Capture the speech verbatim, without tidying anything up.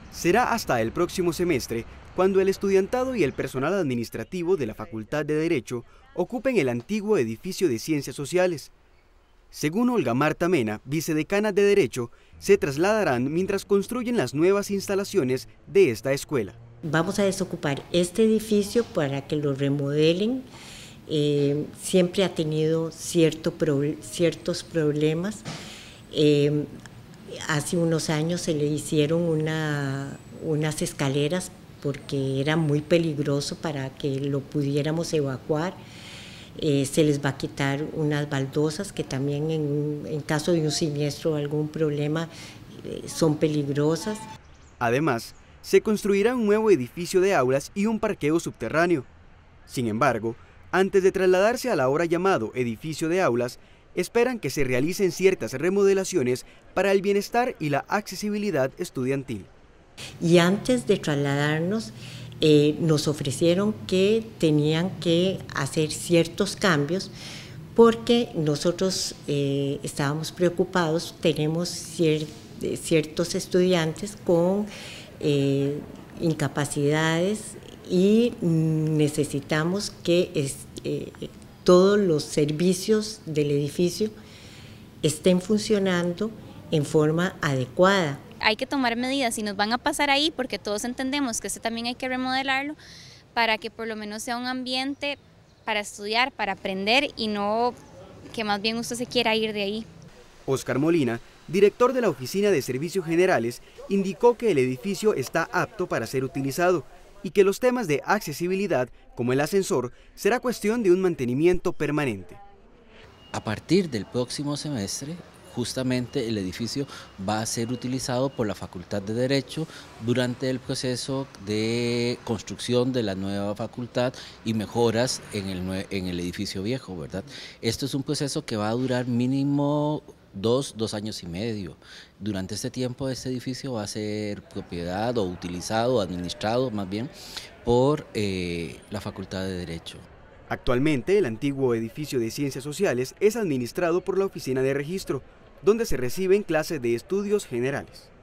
Será hasta el próximo semestre cuando el estudiantado y el personal administrativo de la Facultad de Derecho ocupen el antiguo edificio de Ciencias Sociales. Según Olga Marta Mena, vicedecana de Derecho, se trasladarán mientras construyen las nuevas instalaciones de esta escuela. Vamos a desocupar este edificio para que lo remodelen. Eh, siempre ha tenido cierto pro, ciertos problemas. Eh, hace unos años se le hicieron una, unas escaleras porque era muy peligroso para que lo pudiéramos evacuar. Eh, se les va a quitar unas baldosas que también en, en caso de un siniestro o algún problema eh, son peligrosas. Además, se construirá un nuevo edificio de aulas y un parqueo subterráneo. Sin embargo, antes de trasladarse al ahora llamado edificio de aulas, esperan que se realicen ciertas remodelaciones para el bienestar y la accesibilidad estudiantil. Y antes de trasladarnos, eh, nos ofrecieron que tenían que hacer ciertos cambios porque nosotros eh, estábamos preocupados, tenemos cier ciertos estudiantes con eh, incapacidades y necesitamos que es, eh, todos los servicios del edificio estén funcionando en forma adecuada. Hay que tomar medidas y nos van a pasar ahí porque todos entendemos que este también hay que remodelarlo para que por lo menos sea un ambiente para estudiar, para aprender y no que más bien usted se quiera ir de ahí. Oscar Molina, director de la Oficina de Servicios Generales, indicó que el edificio está apto para ser utilizado y que los temas de accesibilidad, como el ascensor, será cuestión de un mantenimiento permanente. A partir del próximo semestre, justamente el edificio va a ser utilizado por la Facultad de Derecho durante el proceso de construcción de la nueva facultad y mejoras en el, en el edificio viejo, ¿verdad? Esto es un proceso que va a durar mínimo dos, dos años y medio. Durante este tiempo este edificio va a ser propiedad o utilizado, administrado más bien, por eh, la Facultad de Derecho. Actualmente, el antiguo edificio de Ciencias Sociales es administrado por la Oficina de Registro, donde se reciben clases de estudios generales.